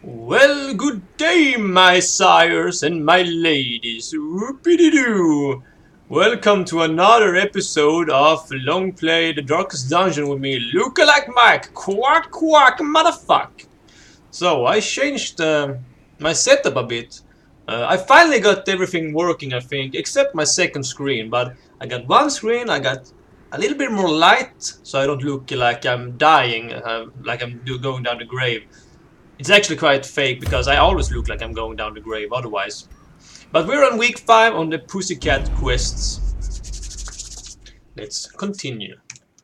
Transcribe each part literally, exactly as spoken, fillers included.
Well, good day, my sires and my ladies. Whoopity-doo. Welcome to another episode of Long Play The Darkest Dungeon with me, Lookalike Mike. Quack, quack, motherfuck. So, I changed uh, my setup a bit. Uh, I finally got everything working, I think, except my second screen. But I got one screen, I got a little bit more light, so I don't look like I'm dying, uh, like I'm going down the grave. It's actually quite fake because I always look like I'm going down the grave otherwise. But we're on week five on the Pussycat quests. Let's continue.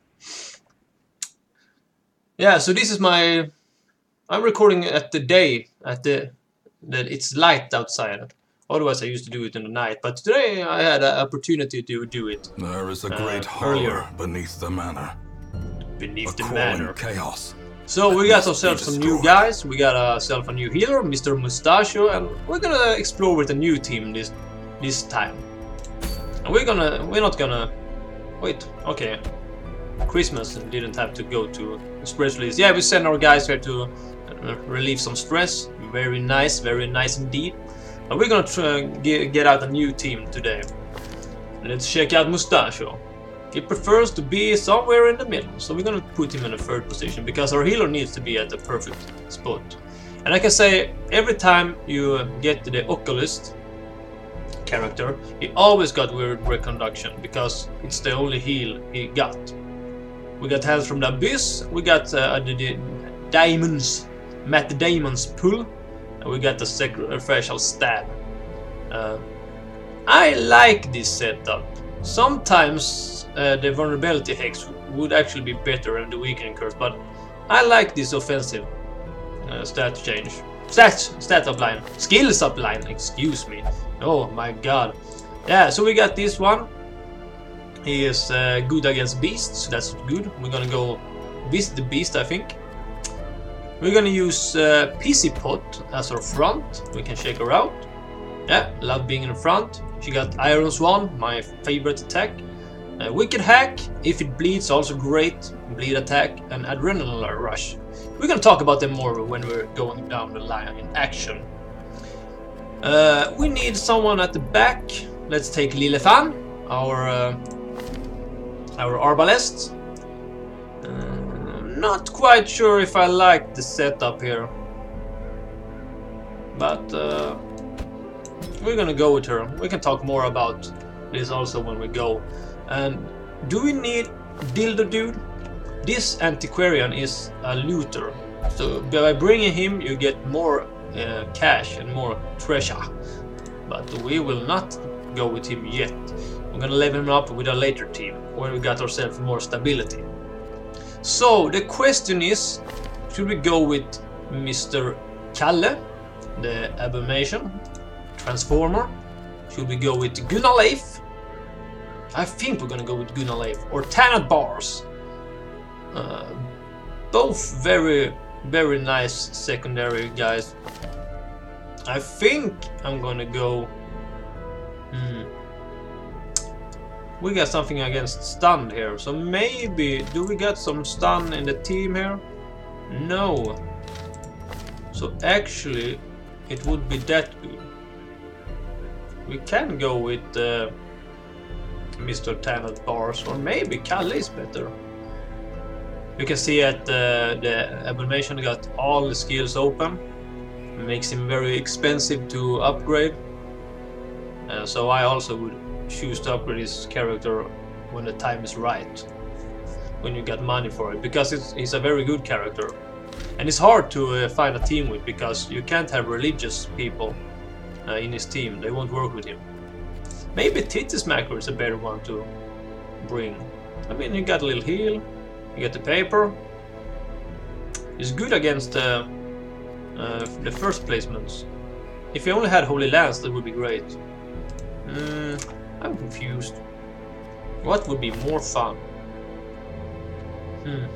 Yeah, so this is my... I'm recording at the day, at the... that it's light outside. Otherwise I used to do it in the night, but today I had an opportunity to do it. There is a great uh, horror earlier. beneath the manor. Beneath a the crawling manor. chaos. So we got ourselves some new guys, we got ourselves a new healer, Mister Mustachio, and we're gonna explore with a new team this this time. And we're gonna we're not gonna wait, okay. Christmas didn't have to go to stress release. Yeah, we send our guys here to uh, relieve some stress. Very nice, very nice indeed. And we're gonna try get, get out a new team today. Let's check out Mustachio. He prefers to be somewhere in the middle, so we're gonna put him in the third position because our healer needs to be at the perfect spot. And I can say, every time you get the Oculist character, he always got weird reconduction because it's the only heal he got. We got hands from the Abyss, we got uh, the, the Diamonds, Matt Damon's pull, and we got the Sacrificial Stab. Uh, I like this setup. Sometimes uh, the vulnerability hex would actually be better than the weakening curse, but I like this offensive uh, stat change. Stat, stat up line. Skills up line, excuse me. Oh my god. Yeah, so we got this one. He is uh, good against beasts, that's good. We're gonna go visit the beast, I think. We're gonna use uh, P C Pot as our front. We can check her out. Yeah, love being in front. She got Iron Swan, my favorite attack. Uh, Wicked Hack, if it bleeds, also great. Bleed attack and Adrenaline Rush. We're gonna talk about them more when we're going down the line in action. Uh, we need someone at the back. Let's take Lilefan, our uh, our Arbalest. Uh, not quite sure if I like the setup here, but. Uh, We're gonna go with her. We can talk more about this also when we go. And do we need Dildo Dude? This antiquarian is a looter. So by bringing him you get more uh, cash and more treasure. But we will not go with him yet. We're gonna level him up with a later team when we got ourselves more stability. So the question is, should we go with Mister Kalle, the Abomination Transformer? Should we go with Gunnar Leif? I think we're gonna go with Gunnar Leif. Or Tanat Bars. Uh, both very, very nice secondary guys. I think I'm gonna go... Hmm. We got something against stun here. So maybe... Do we get some stun in the team here? No. So actually, it would be that good. We can go with uh, Mister Tanat Bars, or maybe Kalle is better. You can see that uh, the Abomination got all the skills open. It makes him very expensive to upgrade. Uh, so I also would choose to upgrade his character when the time is right. When you get money for it, because it's, he's a very good character. And it's hard to uh, find a team with, because you can't have religious people Uh, in his team. They won't work with him. Maybe Tittismacker is a better one to bring. I mean, you got a little heal, you get the paper. He's good against uh, uh, the first placements. If he only had Holy Lance, that would be great. Mm, I'm confused. What would be more fun? Hmm.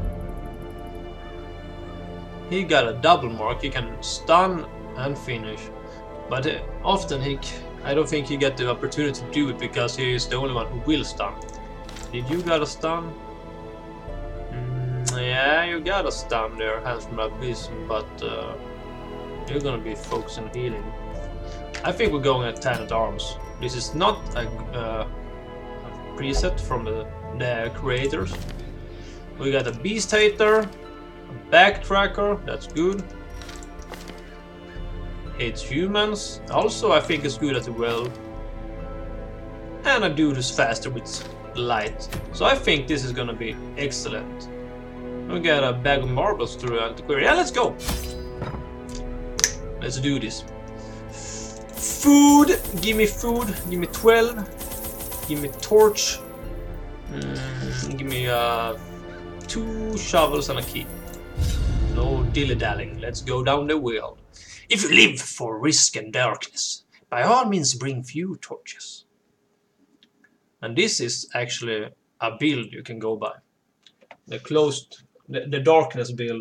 He got a double mark. He can stun and finish. But uh, often he, I don't think he get the opportunity to do it because he is the only one who will stun. Did you got a stun? Mm, yeah, you got a stun there, Hands from Abyss, but uh, You're gonna be focusing on healing. I think we're going at ten at arms. This is not a, uh, a preset from the, the creators. We got a Beast Hater, a Backtracker, that's good. Hates humans, also I think it's good at the well. And a dude who's faster with light. So I think this is gonna be excellent. We got a bag of marbles to Antiquary. Yeah, let's go! Let's do this. Food! Give me food. Give me twelve. Give me torch. Mm, give me uh, two shovels and a key. No dilly-dallying. Let's go down the well. If you live for risk and darkness, by all means bring few torches. And this is actually a build you can go by. The closed, the, the darkness build.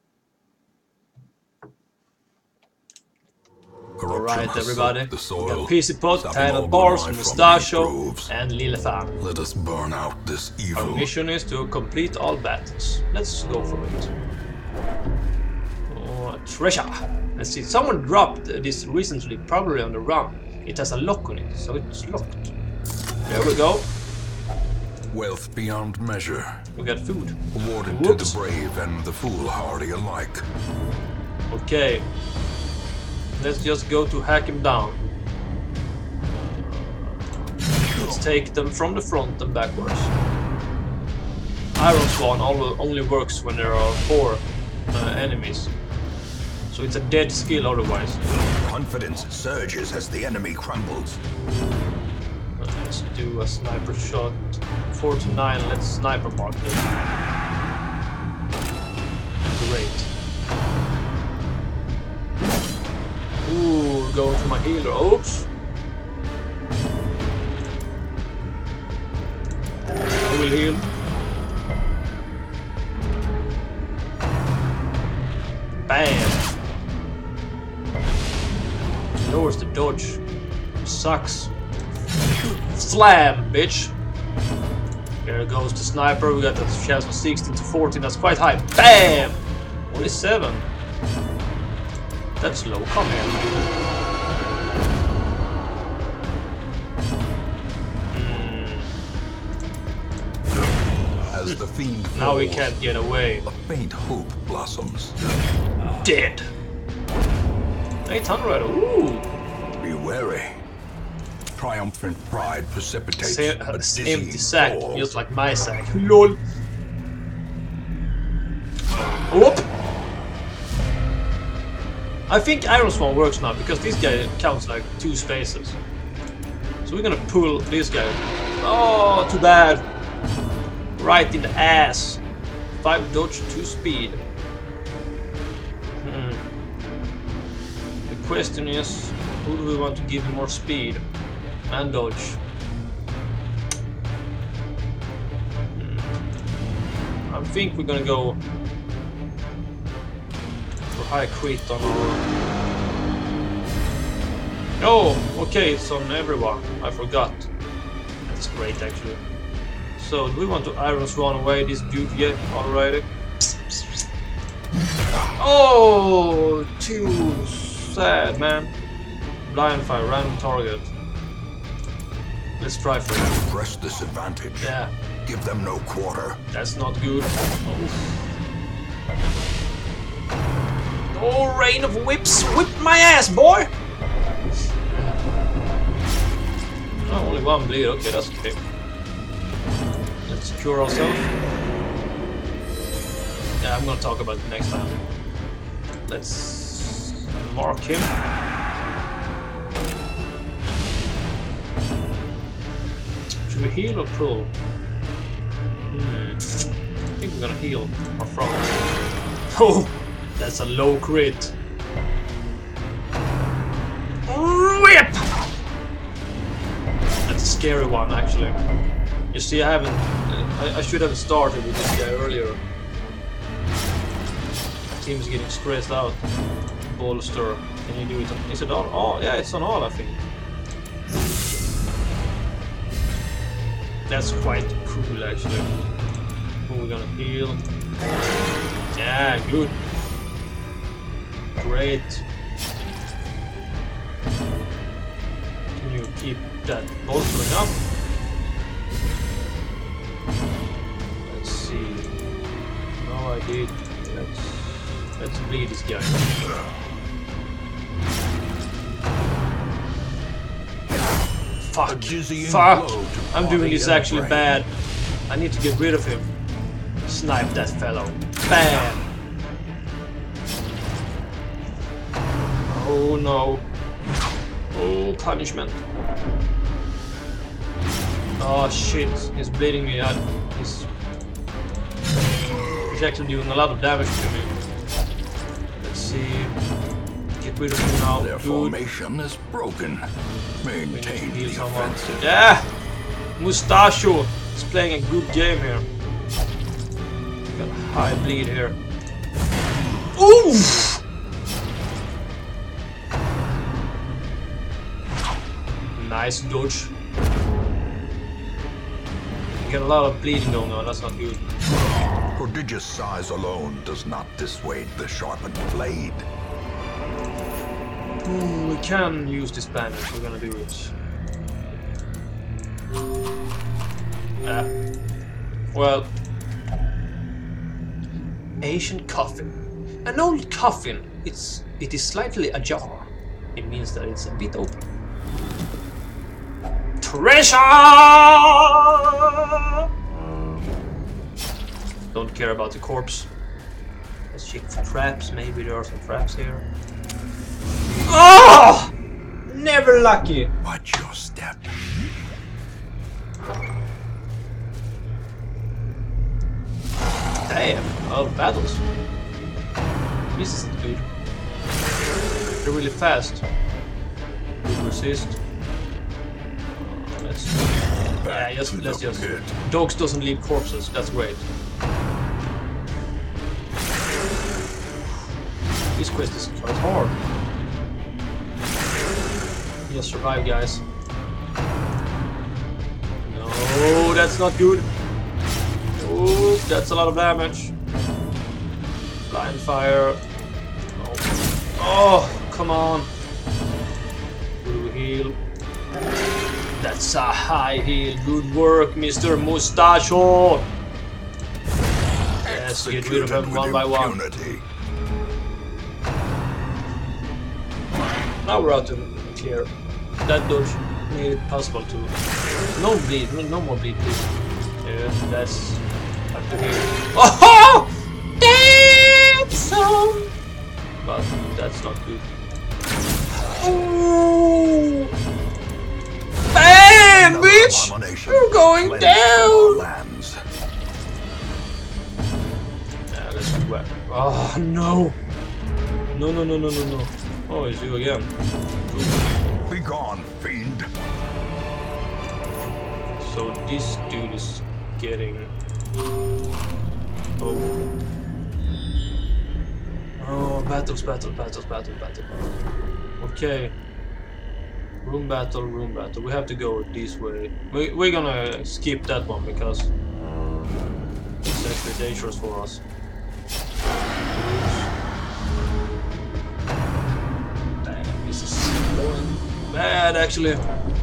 Alright everybody, we got P C Pot, Tyler Bars, Mustachio, and Lillefan. Let us burn out this evil. Our mission is to complete all battles. Let's go for it. Oh, treasure! Let's see, someone dropped this recently, probably on the run. It has a lock on it, so it's locked. There we go. Wealth beyond measure. We got food. Awarded Whoops. to the brave and the foolhardy alike. Okay. Let's just go to hack him down. Let's take them from the front and backwards. Iron Swan only works when there are four uh, enemies. So it's a dead skill otherwise. Confidence surges as the enemy crumbles. Let's do a sniper shot. four to nine, let's sniper mark this. Great. Ooh, going for my healer. Oops. I will heal. Bam. Lowers the dodge. Sucks. Slam, bitch. Here goes the sniper. We got the chance from sixteen to fourteen. That's quite high. Bam. Only seven. That's low. Come here. Mm. As the fiend falls, Now we can't get away. a faint hope blossoms. Dead. eight hundred. Ooh. Be wary. Triumphant pride precipitates Sa a dizzy empty sack, fall. just like my sack. Lol. Whoop. I think Iron Swan works now because this guy counts like two spaces. So we're gonna pull this guy. Oh, too bad. Right in the ass. Five dodge, two speed. Hmm. The question is, who do we want to give more speed and dodge? Hmm. I think we're gonna go for high crit on our... Oh, okay, it's on everyone. I forgot. That's great, actually. So, do we want to Iron Swan away this dude yet already? Oh, too sad, man. Blind fire, random target. Let's try for it. Press this advantage. Yeah, Give them no quarter. that's not good. Oh. Oh, rain of whips! Whip my ass, boy! Oh, only one bleed. Okay, that's okay. Let's secure ourselves. Yeah, I'm gonna talk about it next time. Let's mark him. Should we heal or pull? Hmm. I think we're gonna heal our front. Oh, that's a low crit. Whip! That's a scary one, actually. You see, I haven't. I, I should have started with this guy earlier. The team's getting stressed out. Bolster. Can you do it? On, is it on? Oh, yeah, it's on all, I think. That's quite cool, actually. Oh, we're gonna heal. Yeah, good. Great. keep that bolstering up. Let's see. No, I did. Let's let's bleed this guy. Fuck! Fuck! I'm doing this actually bad. I need to get rid of him. Snipe that fellow. Bam! Oh no. Oh, punishment. Oh shit, he's bleeding me out. He's, he's actually doing a lot of damage to me. Let's see. Get rid of him now. Their Good. formation is broken. Maintain the offensive. Yeah! Mustachio is playing a good game here. Got a high bleed here. Oof! Nice dodge. You get a lot of bleeding going on, that's not good. Prodigious size alone does not dissuade the sharpened blade. Ooh, we can use this bandage, we're gonna do it. Ah. Well. Asian coffin. An old coffin. It's it is slightly ajar. It means that it's a bit open. Treasure! Don't care about the corpse. Let's check for traps. Maybe there are some traps here. Oh! Never lucky. Watch your step. Damn, oh, battles. This is good. They're really fast. Good resist. Let's yeah, just let's just dogs doesn't leave corpses. That's great. This quest is quite hard. Just survive, guys. No, that's not good. Oh, that's a lot of damage. Blind fire. Oh, oh come on. Blue heal. That's a high heal. Good work, Mister Mustachio. Yes, get rid of them one by one. Now we're out to clear. That dodge made it possible to. No bleed, no, no more bleed, please. Yeah, that's up to here. Oh! Damn son! But that's not good. Oh! Bam, bitch! You're going down! Yeah, let's do that. Oh no! No, no, no, no, no, no. Oh, it's you again. Be gone, fiend. So this dude is getting. Oh. Oh, battles, battles, battles, battles, battles. Okay. Room battle, room battle. We have to go this way. We, we're gonna skip that one because it's actually dangerous for us. Damn, this is going bad actually.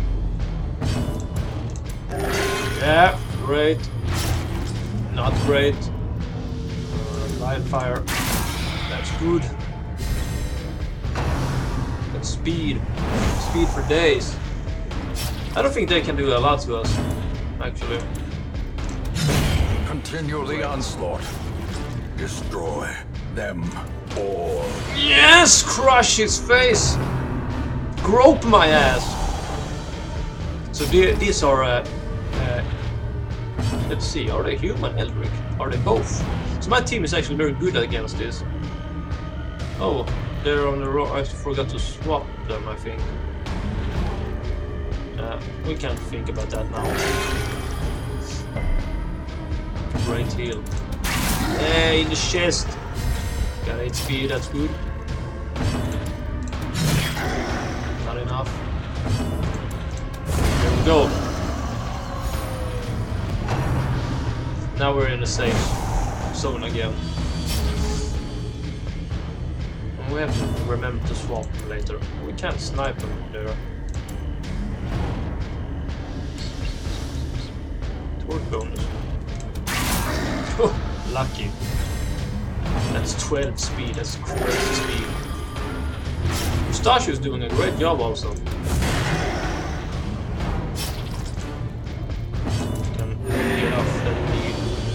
Yeah, great. Not great. Uh, Lion fire. That's good. That's speed. Speed for days. I don't think they can do a lot to us, actually. Continue the onslaught. Destroy them all. Yes! Crush his face! Grope my ass! So the, these are... Uh, uh, let's see, are they human, Eldrick? Are they both? So my team is actually very good against this. Oh, they're on the road. I forgot to swap them, I think. Uh, we can't think about that now. Great heal. Hey, in the chest! Got H P, that's good. Not enough. There we go. Now we're in a safe zone again. And we have to remember to swap them later. We can't snipe them there. Lucky. That's twelve speed, that's crazy speed. Mustachio is doing a great job also. Can get off that lead.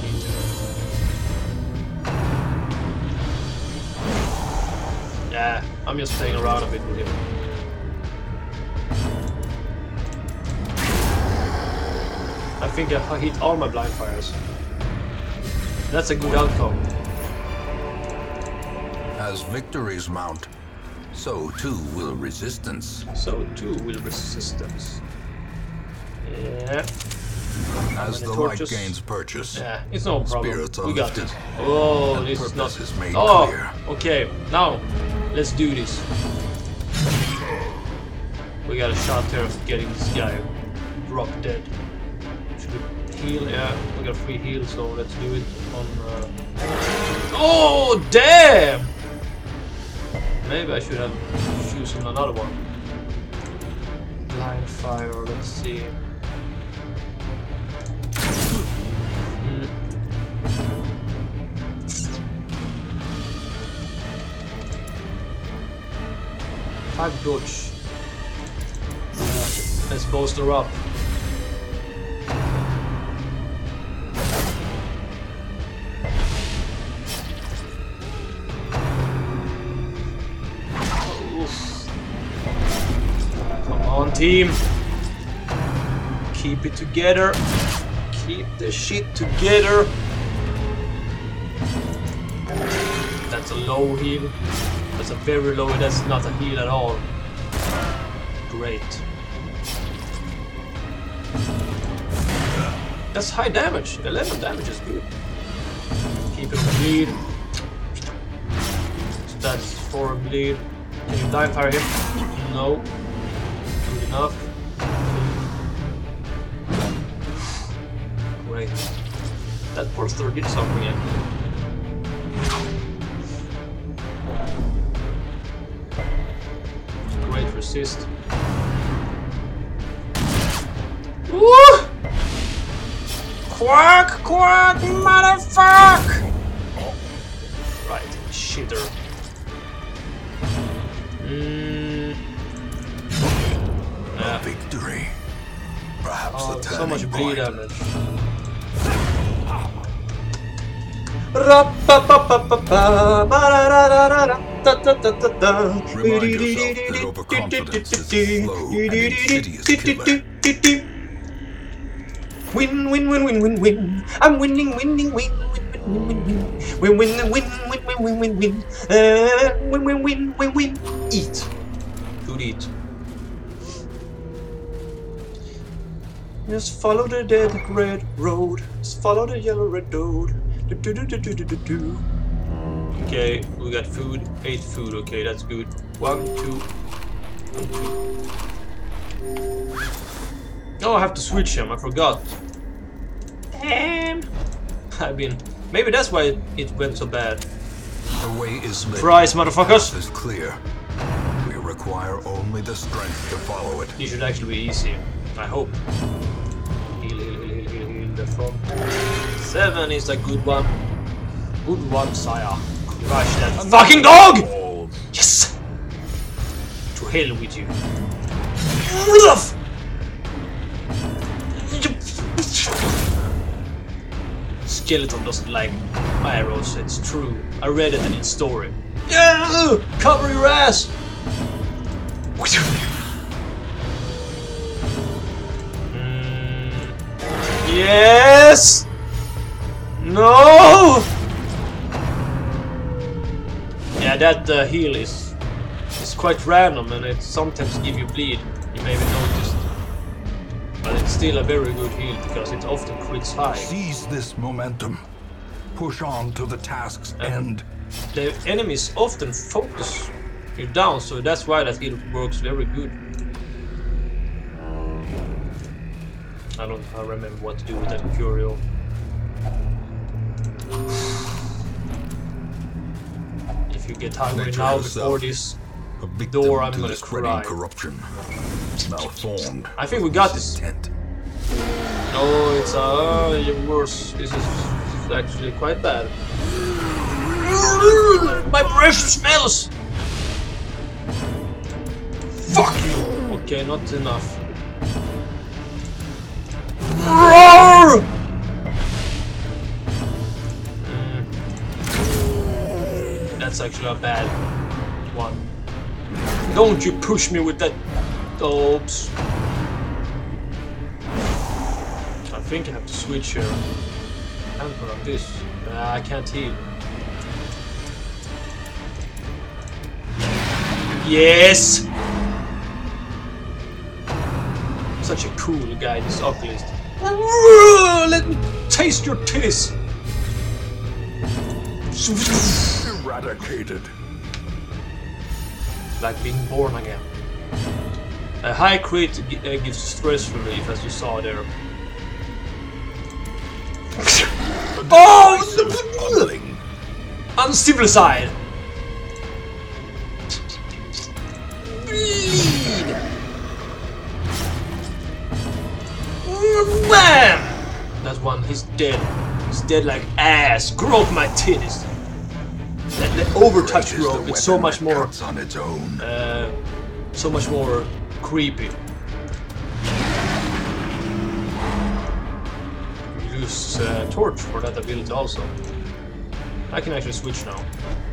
Yeah, I'm just playing around a bit with him. I think I hit all my blind fires. That's a good outcome. As victories mount, so too will resistance. So too will resistance. Yeah. As the light gains purchase, yeah, it's no problem. Spirits are we got lifted, this. Oh, and this is not. purpose is made Oh, clear. okay. Now, let's do this. We got a shot here of getting this guy drop dead. Should we heal? Yeah, we got free heal, so let's do it on. Uh... Oh, damn! Maybe I should have chosen another one. Blind fire. Let's see. Mm. Five dodge. Yeah. Let's bolster up. Team, keep it together. Keep the shit together. That's a low heal. That's a very low. That's not a heal at all. Great. That's high damage. eleven damage is good. Keep it on bleed. So that's four bleed. Can you dive fire him? No. Enough. Great. That poster did something. Yeah. Great resist. Woo! Quack, quack, motherfuck! Right, shitter. Mm. A victory. Perhaps Oh, the so turning much bleed point. damage. Remind yourself that overconfidence is a slow and insidious killer. Win, win, win, win, win, win. I'm winning, winning, win, win, win, win, win. Win, win, win, win, win, win, win, win. Uh, win, win, win, win, win. Eat. Food eat. Just follow the dead red road. Just follow the yellow red road. Do, do, do, do, do, do, do. Okay, we got food. Eight food. Okay, that's good. One, two, one, two. Oh, I have to switch him. I forgot. Damn. I've been. Maybe that's why it, it went so bad. The way is lit. Surprise, motherfuckers! The path is clear. We require only the strength to follow it. It should actually be easy. I hope. Heal, heal, heal, heal, heal, heal the front. Seven is a good one. Good one, sire. Crush that fucking dog! Yes! To hell with you. Wolf! Skeleton doesn't like arrows, it's true. I read it in its story. Yeah! Cover your ass! Mm. Yes! No! Yeah, that uh, heal is is quite random and it sometimes give you bleed. You maybe noticed. But it's still a very good heal because it often crits high. Seize this momentum. Push on to the task's Um, end. The enemies often focus you down, so that's why that heal works very good. I don't I remember what to do with that curio. If you get hungry Nature now herself, before this a victim door, I'm to gonna the spreading cry. corruption. Malformed. I think we got this. Intent. No, it's uh, worse. This is It's actually quite bad. My breath smells! Fuck you! Okay, not enough. Roar! Mm. That's actually a bad one. Don't you push me with that. Oops. I think I have to switch here. I can't put on this. Uh, I can't heal. Yes! Such a cool guy, this Oculist. Let me taste your titties! Eradicated. Like being born again. A high crit uh, gives stress relief, as you saw there. Oh! Uncivilized! Bleed! Bam! That's one, he's dead. He's dead like ass. Grow up my titties. That, that overtouch growth, it's so much more on its own. uh, so much more creepy. You lose uh, torch for that ability also. I can actually switch now.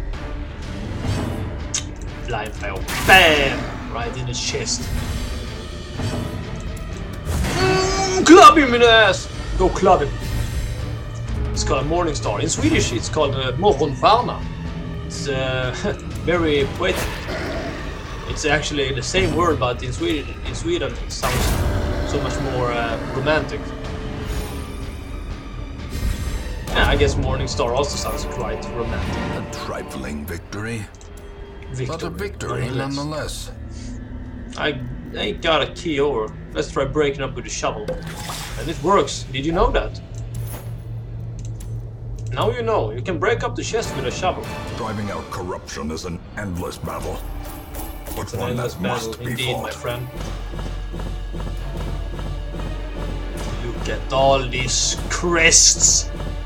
Blind fire. Bam! Right in the chest. Mm, club him in the ass! Go club him. It's called a morning star. In Swedish it's called uh, morgonstjärna. It's uh, very poetic. It's actually the same word, but in Sweden, in Sweden it sounds so much more uh, romantic. Yeah, I guess morning star also sounds quite romantic. A trifling victory, Victory, but a victory nonetheless. I ain't got a key over. Let's try breaking up with the shovel. And it works. Did you know that? Now you know. You can break up the chest with a shovel. Driving out corruption is an endless battle, but It's an one endless that battle, must be indeed, my fought. friend. Look at all these crests.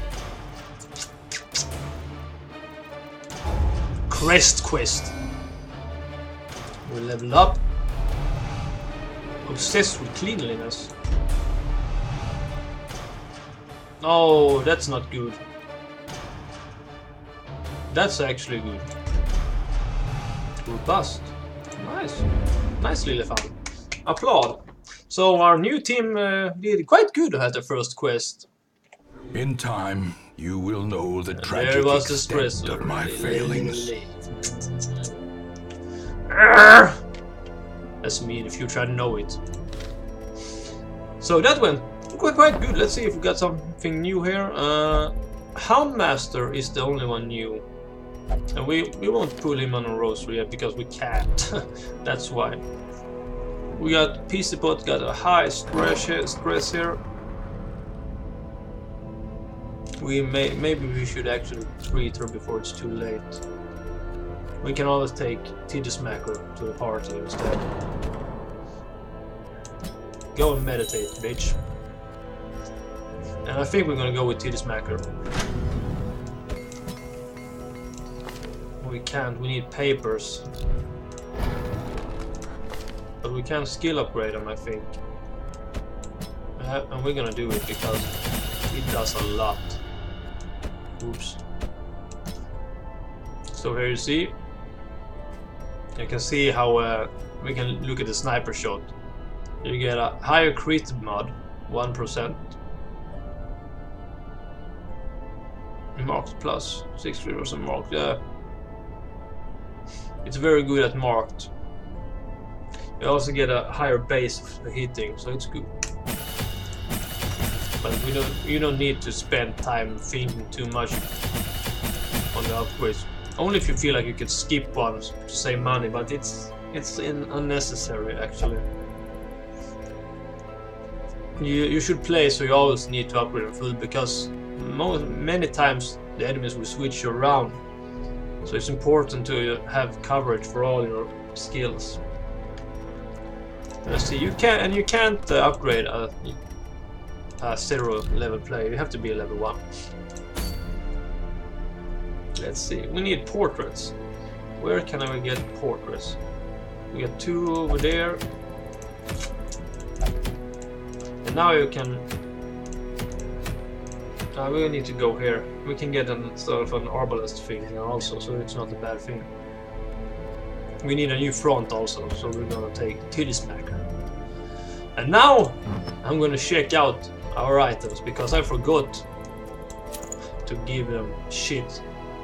Crest quest. We level up. Obsessed with cleanliness. Oh, that's not good. That's actually good. Robust. Nice. Nice little fun. Applaud. So our new team uh, did quite good at the first quest. In time, you will know the tragic There was the extent stress of my failings. That's me in the future, I know it. So that went quite, quite good. Let's see if we got something new here. Uh, Houndmaster is the only one new. And we, we won't pull him on a rosary yet because we can't. That's why. We got P C Pot, got a high stress here, stress here. We may maybe we should actually treat her before it's too late. We can always take Titty Smacker to the party instead. Go and meditate, bitch. And I think we're gonna go with Titty Smacker. We can't, we need papers. But we can skill upgrade them, I think. Uh, and we're gonna do it because it does a lot. Oops. So here you see, you can see how uh, we can look at the sniper shot. You get a higher crit mod, one percent. Marked plus, six percent marked, yeah. It's very good at marked. You also get a higher base of hitting, so it's good. But we don't, you don't need to spend time thinking too much on the upgrades. Only if you feel like you can skip one to save money, but it's it's in unnecessary actually. You you should play so you always need to upgrade them full because most, many times the enemies will switch you around. So it's important to have coverage for all your skills. Let's see, you can and you can't uh, upgrade a, a zero level player. You have to be a level one. let's see. We need portraits. Where can I get portraits? We got two over there. And now you can... Uh, we need to go here. We can get an sort of an arbalist thing here also, so it's not a bad thing. We need a new front also, so we're gonna take Titty Smacker. And now I'm gonna check out our items because I forgot to give them shit.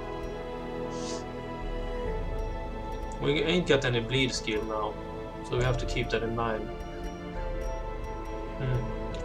We ain't got any bleed skill now, so we have to keep that in mind. Hmm.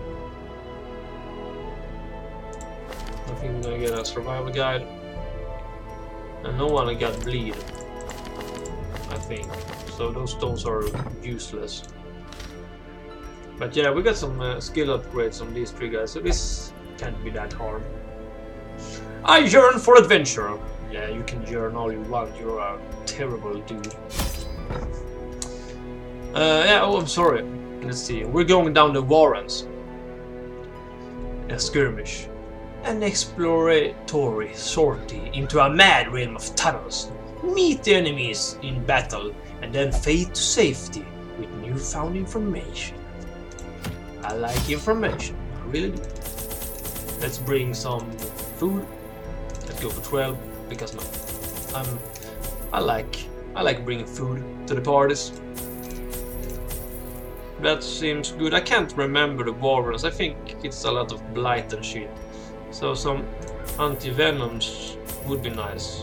I think we're gonna get a survival guide. And no one got bleed, I think. So those stones are useless. But yeah, we got some uh, skill upgrades on these three guys, so this can't be that hard. I yearn for adventure. Yeah, you can yearn all you want, you're a terrible dude. Uh, yeah, oh, I'm sorry. Let's see, we're going down the Warrens. A skirmish. An exploratory sortie into a mad realm of tunnels. Meet the enemies in battle and then fade to safety with newfound information. I like information, I really do. Let's bring some food. Let's go for twelve because no, I'm I like I like bringing food to the parties. That seems good. I can't remember the Warrens. I think it's a lot of blight and shit. So some anti-venoms would be nice.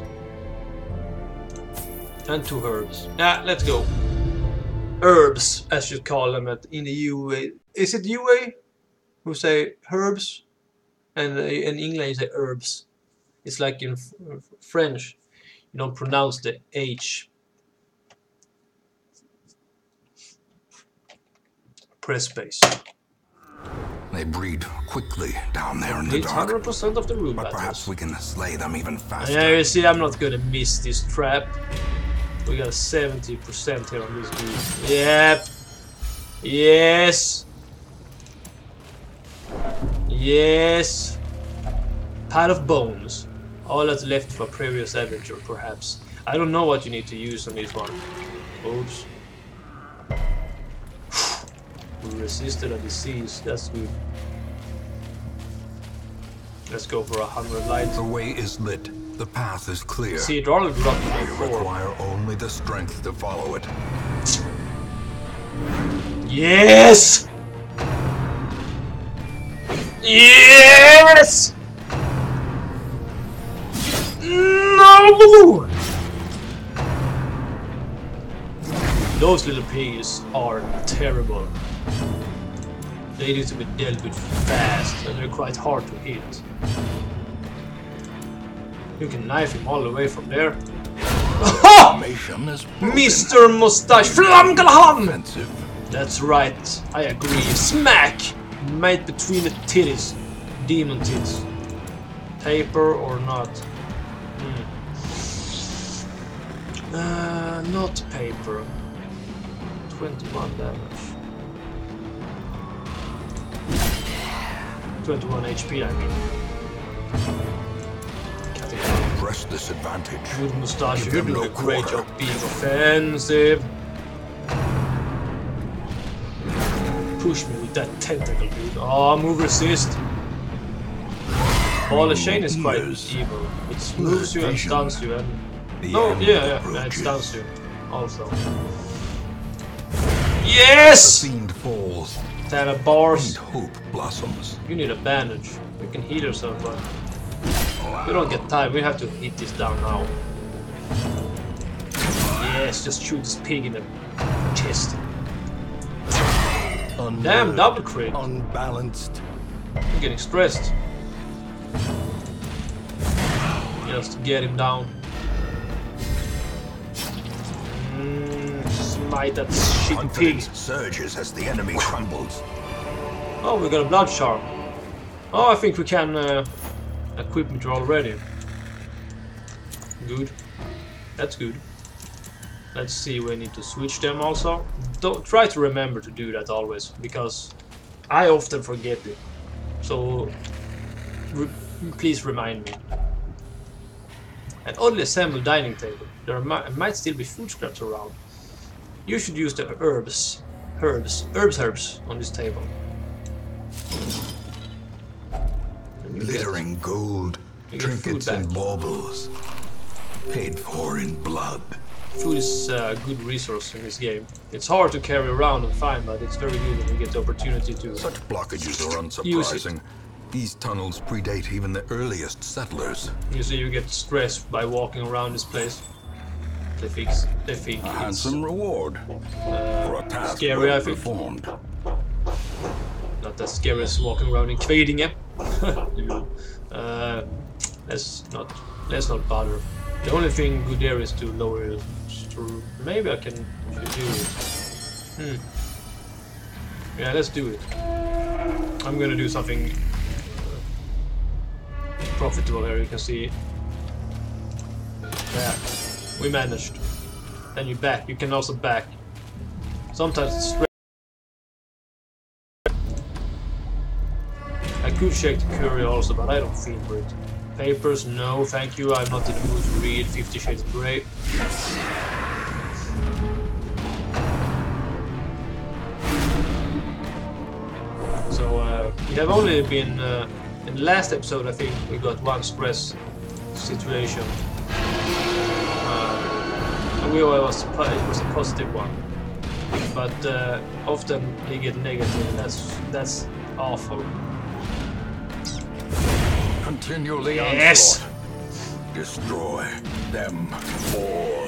And two herbs. Yeah, let's go. Herbs, as you call them at in the U A. Is it U A who say herbs? And uh, in England you say herbs. It's like in f French, you don't pronounce the H. Press space. They breed quickly down there in the It's one dark. hundred percent of the room But battles. perhaps we can slay them even faster. Yeah, you see, I'm not gonna miss this trap. We got seventy percent here on this dude. Yep. Yes. Yes. Pile of bones. All that's left for previous adventure, perhaps. I don't know what you need to use on this one. Oops. We resisted a disease. That's good. Let's go for a hundred lights. The way is lit. The path is clear. See, it already dropped my You four. require only the strength to follow it. Yes! Yes! No! Those little pigs are terrible. They need to be dealt with fast, and they're quite hard to hit. You can knife him all the way from there. Formation is broken. Mister Mustache Flamgalham! Offensive. That's right, I agree. Smack! Mate between the titties. Demon tits. Paper or not? Hmm. Uh, not paper. twenty-one damage. twenty-one H P, I mean. Cut it out. Press this advantage. Good Mustache, Give you're him doing no a great quarter. job being offensive. Push me with that tentacle, dude. Oh, move resist. Ball of Shane is quite Yes. evil. It moves you and stuns you and... The No, end yeah, yeah, yeah, it approaches. stuns you. Also. The Yes! fiend falls. Ten of bars. And hope blossoms. You need a bandage. You can heal yourself, but... We don't get time, we have to hit this down now. Yes, just shoot this pig in the chest. Unnerved, Damn, double crit. unbalanced. I'm getting stressed. Just get him down. Mm, smite that shit pig. Confidence surges as the enemy crumbles. Oh, we got a blood charm. Oh, I think we can uh, equip it already. Good. That's good. Let's see, we need to switch them also. Don't try to remember to do that always, because I often forget it. So re please remind me. An oddly assembled dining table. There mi might still be food scraps around. You should use the herbs, herbs, herbs, herbs on this table. Glittering gold, trinkets and baubles, paid for in blood. Food is a good resource in this game. It's hard to carry around and find, but it's very good when you get the opportunity to. Such blockages are unsurprising. These tunnels predate even the earliest settlers. You see, you get stressed by walking around this place. They fix. They think. A handsome reward uh, for a task scary, well I think. performed. Not as scary as walking around in Kvidinge. uh, let's not. Let's not bother. The only thing good there is to lower it. To, maybe I can do it. Hmm. Yeah, let's do it. I'm gonna do something profitable here. You can see. Yeah, we managed. Then you back. You can also back. Sometimes it's straight. I could shake the curry also, but I don't feel for it. Papers, no, thank you. I'm not in the mood to read Fifty Shades of Grey. So uh, we have only been uh, in the last episode. I think we got one stress situation. Uh, and we was it was a positive one, but uh, often we get negative. That's that's awful. Continually yes. onslaught. Destroy them all.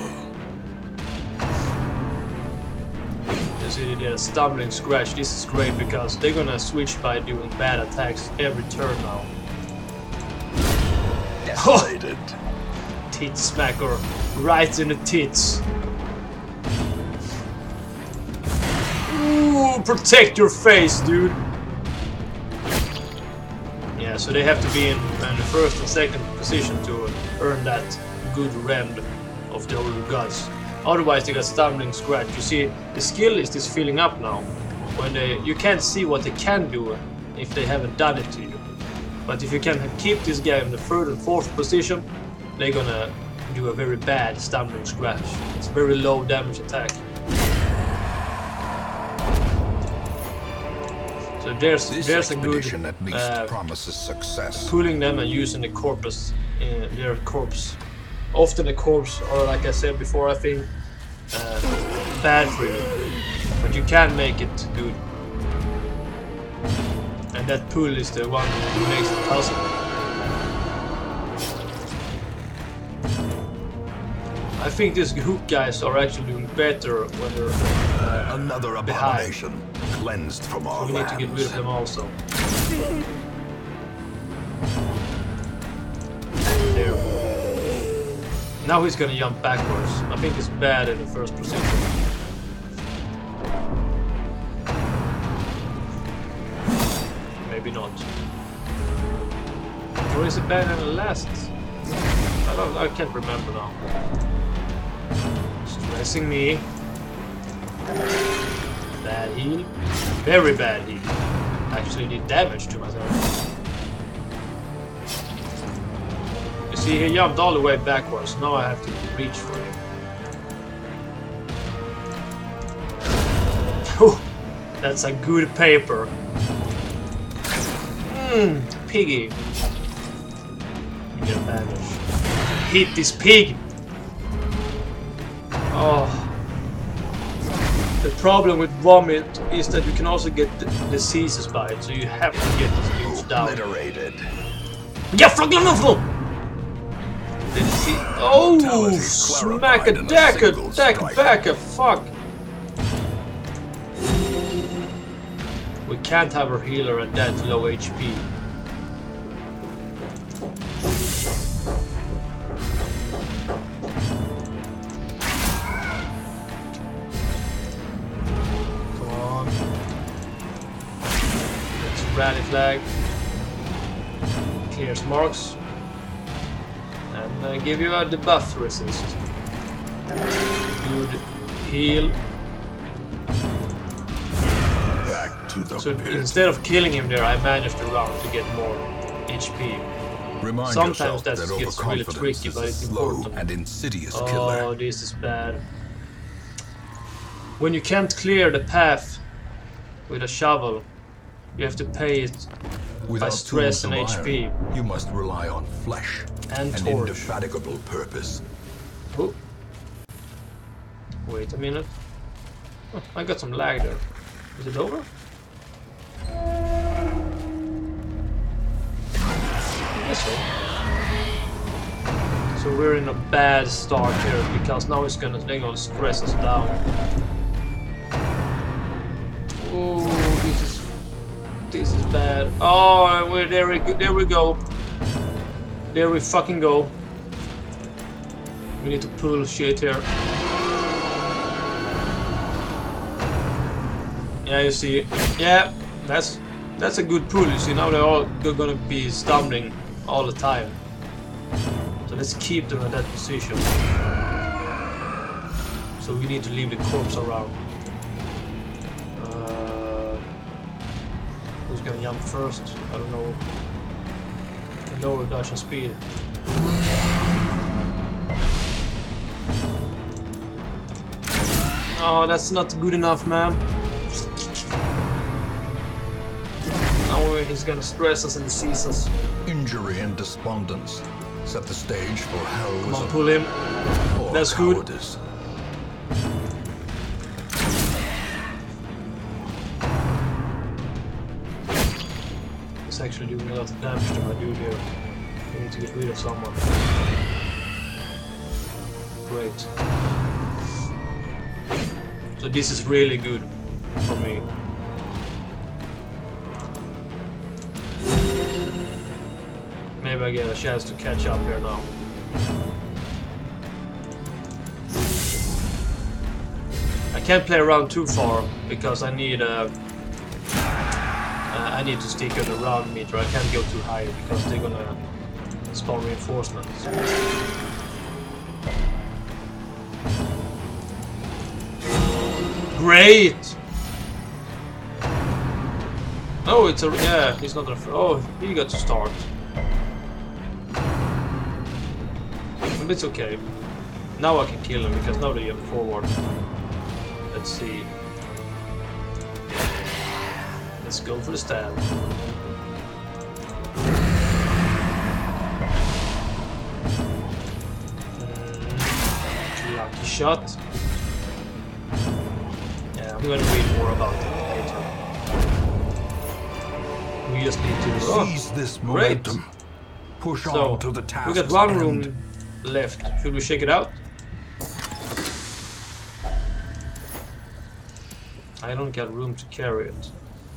You see the stumbling scratch. This is great because they're gonna switch by doing bad attacks every turn now. Desolated. Tit smacker right in the tits. Ooh, protect your face, dude. Yeah, so they have to be in, in the first and second position to earn that good rend of the old gods. Otherwise, they got stumbling scratch. You see, the skill list is filling up now. When they, you can't see what they can do if they haven't done it to you. But if you can keep this guy in the third and fourth position, they're gonna do a very bad stumbling scratch. It's a very low damage attack. So there's this there's a good at least uh, promises success. pulling them and using the corpus, uh, their corpse. Often the corpse, or like I said before, I think uh, bad for you, but you can make it good. And that pull is the one who makes it possible. I think these hook guys are actually doing better when they're uh, Another abomination behind. cleansed from our So we need to get rid of them also. There. Now he's gonna jump backwards. I think it's bad in the first position. Maybe not. Or is it bad in the last? I don't. I can't remember now. Stressing me. Bad heal. Very bad heal. Actually did damage to myself. You see, he jumped all the way backwards. Now I have to reach for him. Whew, that's a good paper. Mmm, piggy. You get damage. Hit this pig! Oh. The problem with vomit is that you can also get diseases by it, so you have to get this dude down. Obliterated. Yeah, oh, smack a deck a deck back a fuck. We can't have our healer at that low H P. Come on. Let's rally flag. Clears marks. And uh, give you a debuff resist. Good heal. Back to the So pit. instead of killing him there, I managed to round to get more H P. Remind sometimes that that gets really tricky, but it's important. And insidious oh, killer. this is bad. When you can't clear the path with a shovel, you have to pay it Without by stress and tools of H P. iron, you must rely on flesh and an torch. indefatigable purpose. Oh. Wait a minute. Oh, I got some lag there. Is it over? Yes, so. So we're in a bad start here because now it's gonna they're gonna stress us down. Oh, this is this is bad. Oh, we're there. We go, there we go. There we fucking go. We need to pull shit here. Yeah, you see. Yeah, that's that's a good pull. You see, now they're all they're gonna be stumbling all the time. So let's keep them in that position. So we need to leave the corpse around. Uh, who's gonna jump first? I don't know. Lower dashing speed. Oh, that's not good enough, man. Now he's gonna stress us and seize us. Injury and despondence set the stage for heroism. Come on, pull him. That's good. It's actually doing a lot of damage to my dude here. We need to get rid of someone. Great. So this is really good for me. Maybe I get a chance to catch up here now. I can't play around too far because I need uh, uh, I need to stick on the round meter. I can't go too high because they're gonna spawn reinforcements. Great! Oh, it's a yeah. He's not a. Oh, he got to start. But it's okay. Now I can kill him because now they jump forward. Let's see. Let's go for the stab. Mm, lucky shot. Yeah, I'm gonna read more about it later. We just need to oh, seize this momentum. Great. Push so, on to the task. We got one end. room left. Should we check it out? I don't get room to carry it.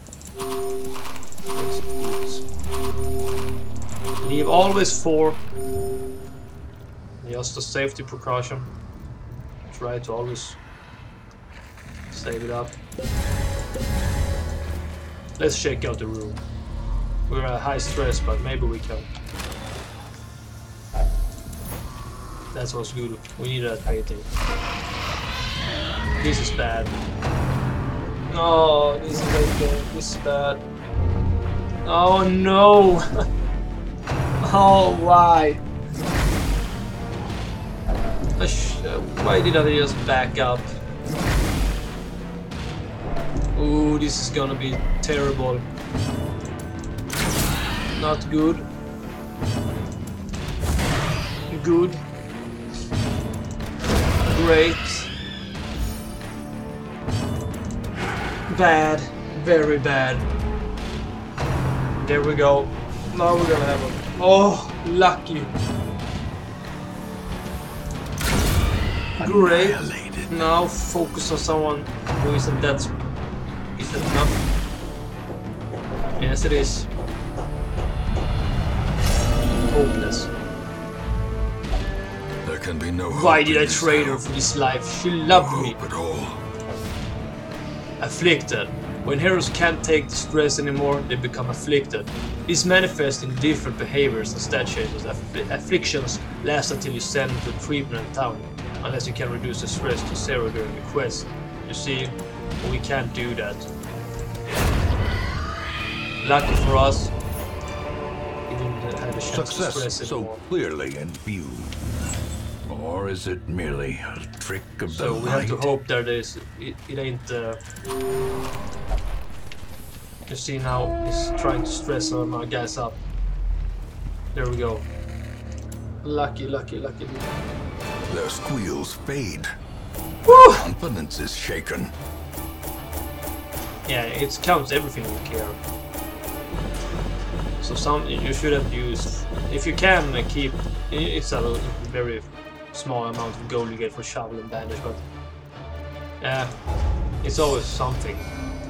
Leave always four. Just a safety precaution. Try to always save it up. Let's check out the room. We're at high stress, but maybe we can. That's what's good. We need that painting. This is bad. No, this is okay. This is bad. Oh no! Oh, why? Why did I just back up? Ooh, this is gonna be terrible. Not good. Good. Great. Bad. Very bad. There we go. Now we're gonna have a... Oh, lucky. Great. Now focus on someone who isn't that... Is that enough? Yes, it is. Hopeless. There can be no Why did I trade her for this life? She loved me. At all. Afflicted. When heroes can't take the stress anymore, they become afflicted. This manifests in different behaviors and stat changes. Aff afflictions last until you send them to treatment in town, unless you can reduce the stress to zero during the quest. You see, we can't do that. Lucky for us, didn't have a chance Success to stress so anymore. clearly in view. Or is it merely a trick of So the we light? have to hope that there's, it, it ain't... Uh, you see now, he's trying to stress all my guys up. There we go. Lucky, lucky, lucky. Their squeals fade. Woo! Confidence is shaken. Yeah, it counts everything you care. So some you should have used, if you can uh, keep. It's a very small amount of gold you get for shovel and bandage, but yeah, uh, it's always something.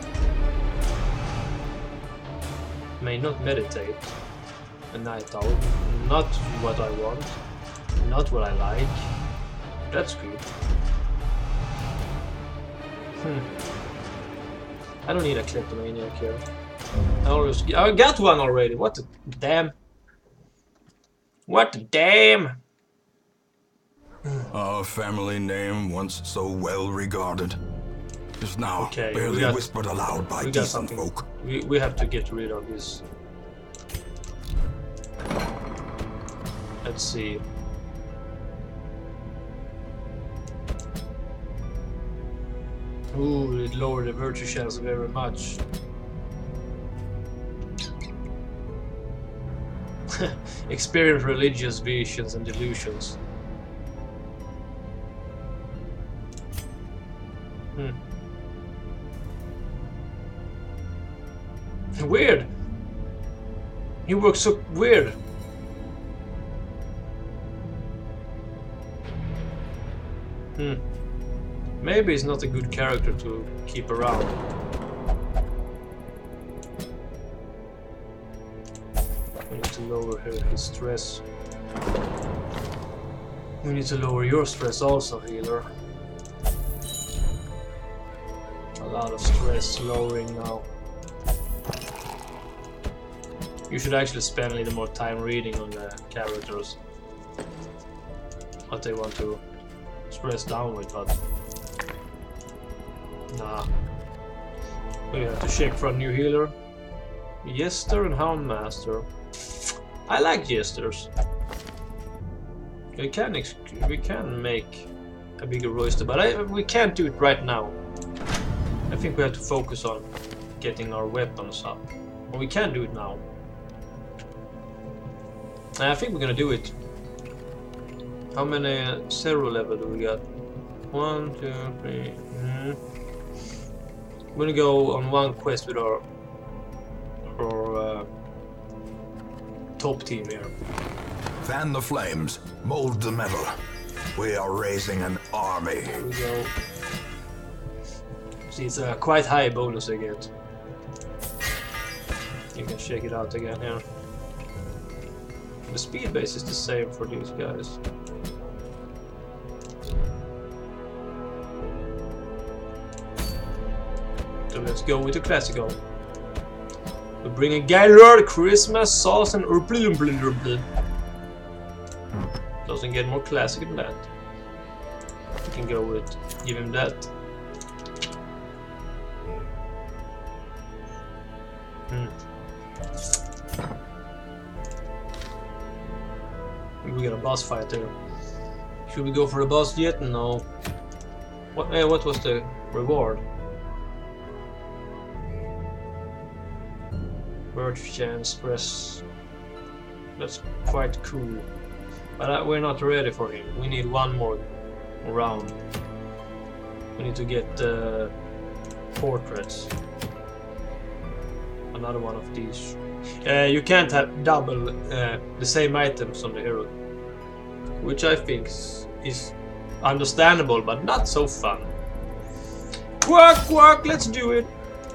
May not meditate a night owl. Not what I want. Not what I like. That's good. Hmm. I don't need a kleptomaniac here. I always, I got one already. What the damn? What the damn? Our family name, once so well regarded, is now Okay, barely got, whispered aloud by we got decent something. folk. We we have to get rid of this. Let's see. Ooh, it lowered the virtue chance very much. Experience religious visions and delusions. Hmm. Weird. He works so weird. Hmm. Maybe he's not a good character to keep around. We need to lower her, his stress. We need to lower your stress also, healer. A lot of stress lowering now. You should actually spend a little more time reading on the characters. What they want to stress down with, but nah. We have to check for a new healer. Jester and Houndmaster. I like Jesters. We can ex we can make a bigger roster, but I, we can't do it right now. I think we have to focus on getting our weapons up. But we can do it now. And I think we're gonna do it. How many uh, zero level do we got? One, two, three. Mm. We're gonna go on one quest with our our uh, top team here. Fan the flames, mold the metal. We are raising an army. Here we go. See, it's a quite high bonus I get. You can check it out again here. The speed base is the same for these guys. So let's go with the classical. We bring a Gaylord, Christmas, sauce, and urblum. Doesn't get more classic than that. We can go with, give him that. Hmm. We got a boss fight there. Should we go for the boss yet? No. What? Eh, what was the reward? Virtue chance, press. That's quite cool. But uh, we're not ready for him. We need one more round. We need to get uh, portraits. Another one of these. Uh, you can't have double uh, the same items on the hero, which I think is, is understandable, but not so fun. Quack quack, let's do it.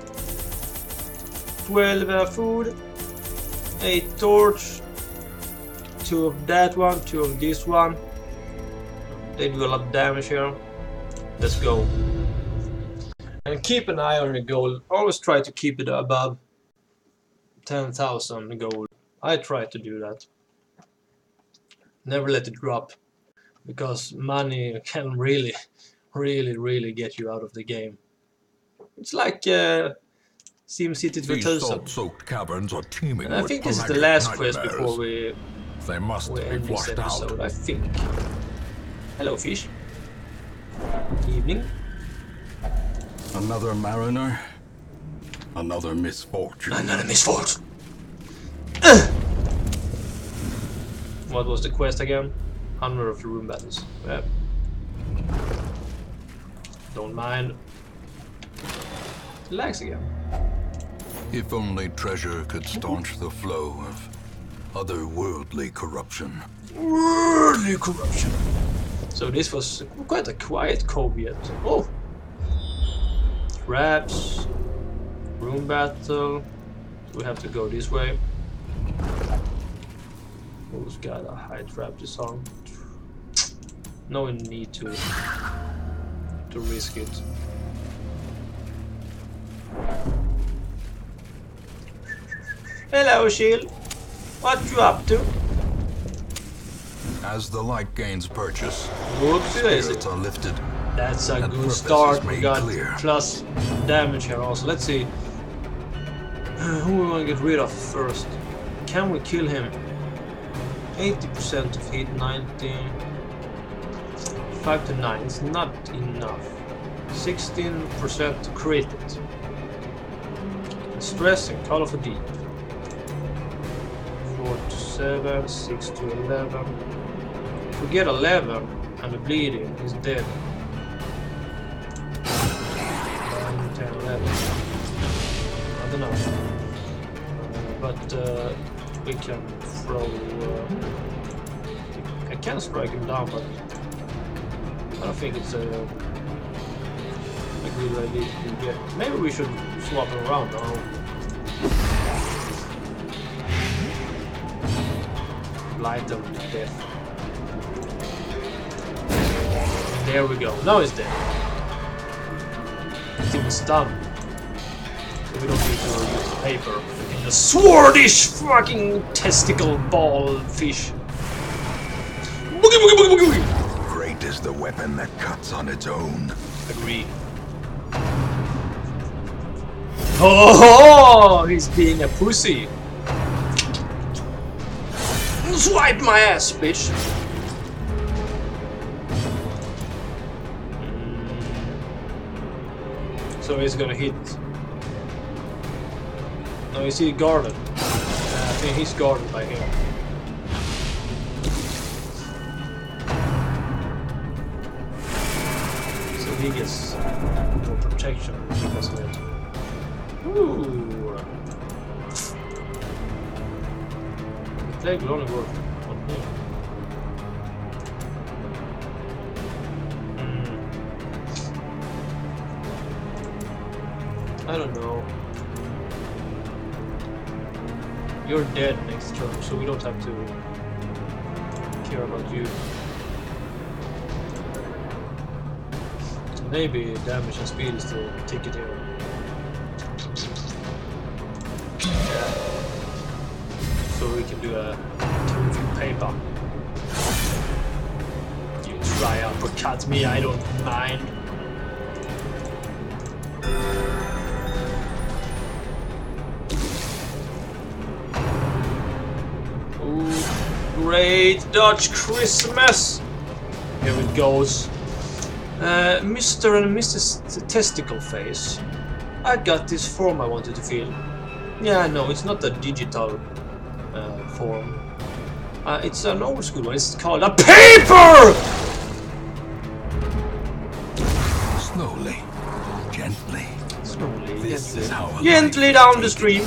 twelve uh, food, eight torch, two of that one, two of this one. They do a lot of damage here. Let's go. And keep an eye on your gold. Always try to keep it above ten thousand gold. I try to do that. Never let it drop, because money can really, really, really get you out of the game. It's like uh, Sim City These two thousand. salt-soaked caverns are teeming And I with think this is the black last quest nightmares. before we, They must we be end this flushed episode, out. I think. Hello, fish. Evening. Another mariner, another misfortune. Another misfortune. What was the quest again? Hundred of the room battles. Yeah. Don't mind. Relax again. If only treasure could staunch the flow of otherworldly corruption. Worldly corruption. So this was quite a quiet cove yet. Oh! Traps. Room battle. We have to go this way. Who's got a high trap this song? No need to to risk it. Hello, Shield. What you up to? As the light gains purchase, Whoopsie daisy. spirits are lifted. That's a And good purpose start. is We made got clear. plus damage here also. Let's see. Who we want to get rid of first? Can we kill him? eighty percent of hit, ninety. five to nine. It's not enough. sixteen percent to crit it. Stress and Call of the Deep. four to seven, six to eleven. If we get eleven and the bleeding, he's dead. nine, ten, eleven. I don't know. Uh, but uh, we can throw. Uh, I can strike him down, but I don't think it's a, a good idea to get. Maybe we should swap him around. Or blight them to death. There we go. Now he's dead. He was stunned. So we don't need to use the paper. We can just swordish fucking testicle ball fish. Boogie boogie boogie boogie boogie! Great is the weapon that cuts on its own. Agreed. Oh, he's being a pussy. Swipe my ass, bitch. So he's gonna hit. No, is he guarded? Uh, I think he's guarded by him. So he gets more protection because of it. Ooh. The plague will only work on him. I don't know. You're dead next turn, so we don't have to care about you. Maybe damage and speed is the ticket here. Yeah. So we can do a terrific paper. You try uppercut me, I don't mind. Great Dutch Christmas! Here it goes. Uh, Mister and Missus Testicle Face. I got this form I wanted to fill. Yeah, no, it's not a digital uh, form. Uh, it's an old school one. It's called a paper! Slowly, gently. Slowly, This gently. is how a Gently life down the is stream.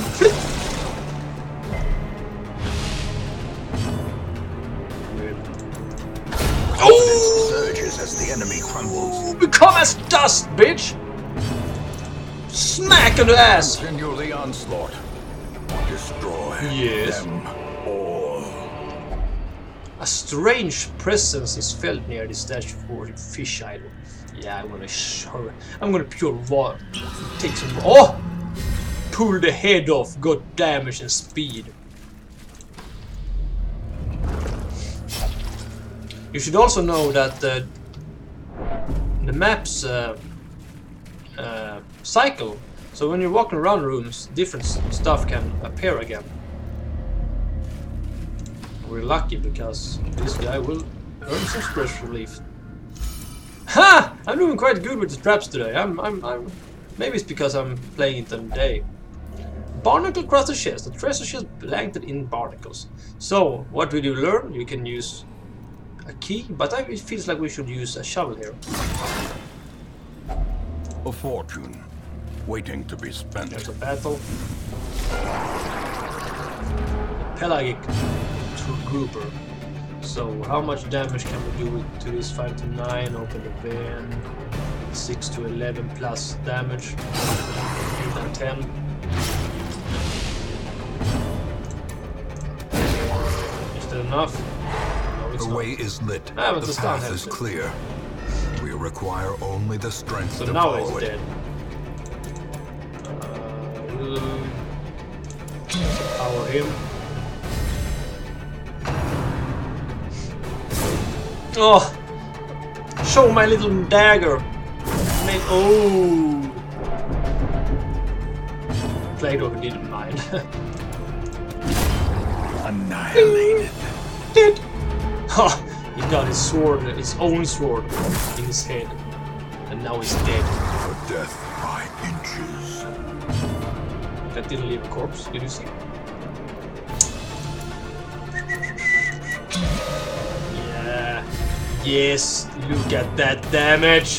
Oh! Surges as the enemy crumbles. Become as dust, bitch! Smack on the ass! Continue the onslaught. Destroy Yes. them all. A strange presence is felt near the statue for the fish idol. Yeah, I'm gonna show. I'm gonna pure water. Take some. Oh! Pull the head off. Got damage and speed. You should also know that uh, the map's uh, uh, cycle So when you're walking around rooms, different stuff can appear again. We're lucky because this guy will earn some stress relief. Ha! I'm doing quite good with the traps today. I'm, I'm, I'm. Maybe it's because I'm playing it on the day. Barnacle crusted chest. The treasure chest blanked in barnacles. So what will you learn? You can use a key, but I, it feels like we should use a shovel here. A fortune, waiting to be spent. There's a battle. Pelagic Grouper. So how much damage can we do to this? five to nine, open the bin. six to eleven plus damage. eight and ten. Is that enough? No, it's the not. way is lit. Ah, but the the stun path has is it. clear. We require only the strength So to now follow it's it. dead. Uh, we'll power him. Oh! Show my little dagger! Made, oh! Play-Doh didn't mind. Annihilated. Dead! Ha! He got his sword, his own sword, in his head. And now he's dead. For death by inches. That didn't leave a corpse, did you see? Yeah. Yes, look at that damage!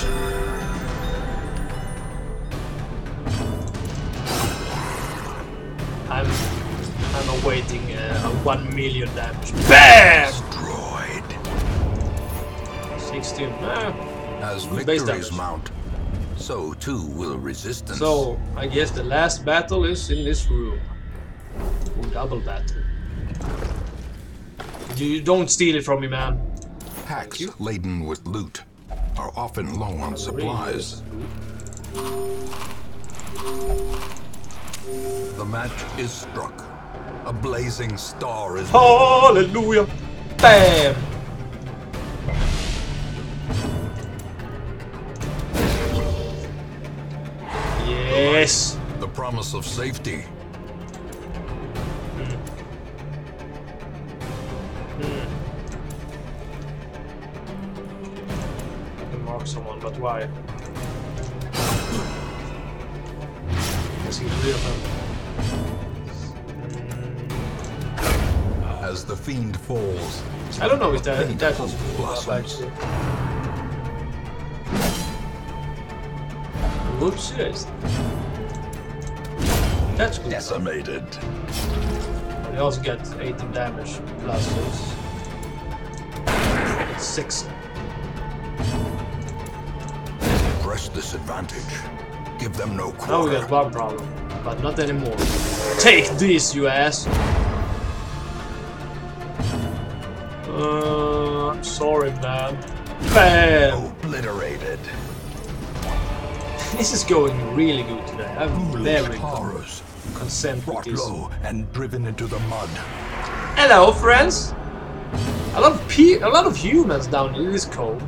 I'm I'm awaiting uh, a one million damage. BAM! Destroyed. sixteen. Ah, As good base victories damage. mount, so too will resistance. So I guess the last battle is in this room. Or double battle. You don't steal it from me, man. Packs laden with loot are often low on supplies. The match is struck. A blazing star is Hallelujah! Bam! Yes! the promise of safety. I can mark someone, but why? Let's get rid of him. As the fiend falls, I don't know if that, that was blossoms. actually. Whoops, yes. That's good. decimated. But you also get eighteen damage plus those. It's six. Press this advantage. Give them no quarter. Now we got one problem, but not anymore. Take this, you ass! Uh, I'm sorry, man. Bam! Obliterated. This is going really good today. I'm Foolish very horrors. content with Brought this. low and driven into the mud. Hello, friends! A lot of pe a lot of humans down in this cove.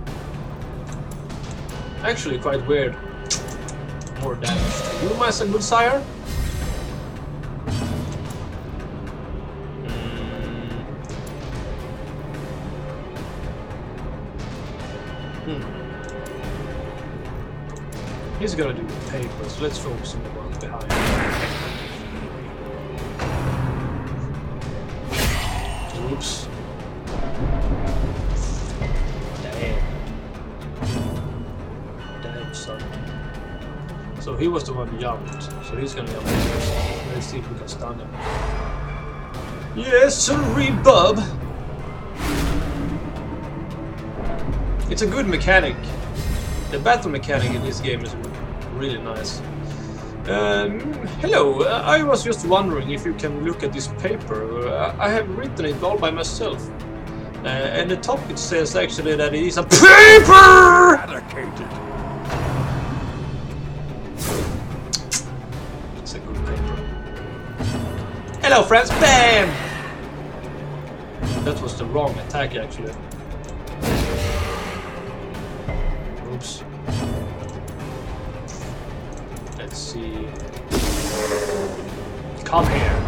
Actually, quite weird. More damage to you, my good sire. Hmm. He's gonna do the papers. Let's focus on the ones behind. Oops. Damn. Damn, son. So he was the one who jumped. So he's gonna jump. Let's see if we can stun him. Yes, sirree, bub. It's a good mechanic. The battle mechanic in this game is really nice. Um, hello, uh, I was just wondering if you can look at this paper. Uh, I have written it all by myself. Uh, and the top it says actually that it is a paper! Eradicated. It's a good paper. Hello friends, BAM! That was the wrong attack actually. Oops. Let's see. Come here.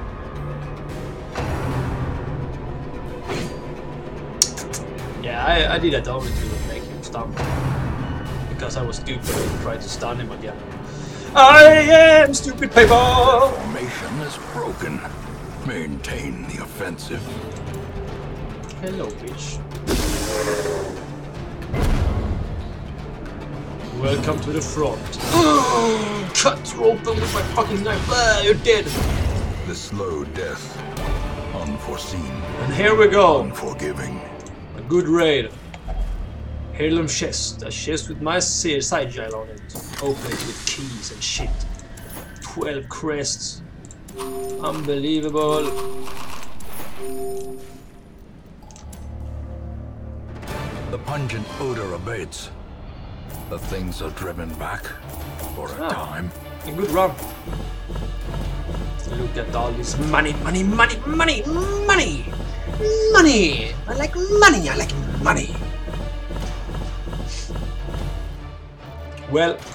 Yeah, I, I did that only to make him stun. Because I was stupid and tried to stun him again. I am stupid paper! Formation is broken. Maintain the offensive. Hello, bitch. Welcome to the front. Cut you open with my fucking knife. Ah, you're dead. The slow death. Unforeseen. And here we go. Unforgiving. A good raid. Heirloom chest. A chest with my side gel on it. Open it with keys and shit. Twelve crests. Unbelievable. The pungent odor abates. The things are driven back for a Ah, time. A good run. Look at all this money, money, money, money, money, money. I like money. I like money. Well,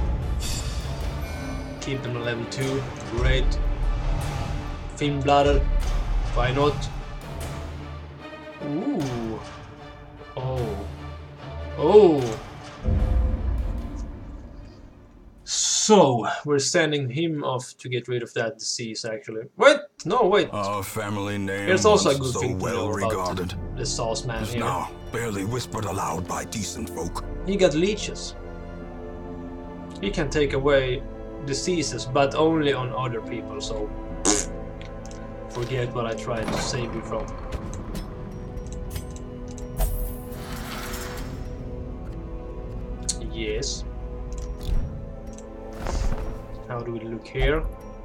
keep them at level two. Great. Finnbladder. Why not? Ooh. Oh. Oh. So, we're sending him off to get rid of that disease, actually. Wait! No, wait! Our family name, Here's also a once good so thing to well know about regarded, the sauce man is here. now barely whispered aloud by decent folk. He got leeches. He can take away diseases, but only on other people, so... forget what I tried to save you from. Yes. How do we look here?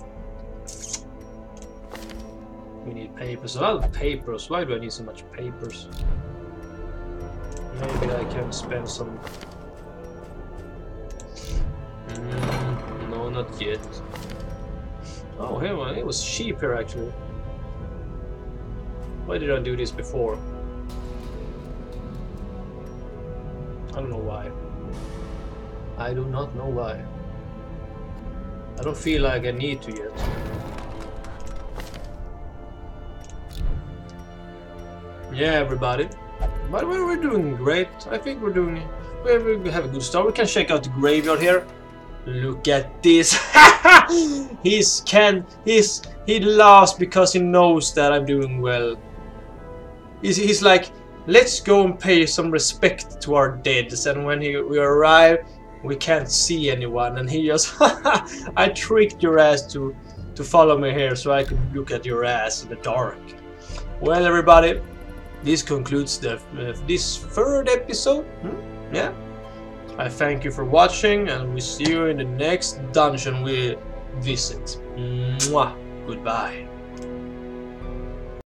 We need papers. A lot of papers. Why do I need so much papers? Maybe I can spend some... Mm, no, not yet. Oh, here one. It was cheap here actually. Why did I do this before? I don't know why. I do not know why. I don't feel like I need to yet. Yeah, everybody. But we're doing great. I think we're doing... We have a good start. We can check out the graveyard here. Look at this. He's can... He's... He laughs because he knows that I'm doing well. He's, he's like, let's go and pay some respect to our dead. And when he, we arrive, we can't see anyone. And he just... I tricked your ass to, to follow me here so I could look at your ass in the dark. Well, everybody. This concludes the, uh, this third episode. Hmm? Yeah. I thank you for watching, and we see you in the next dungeon we visit. Mwah. Goodbye.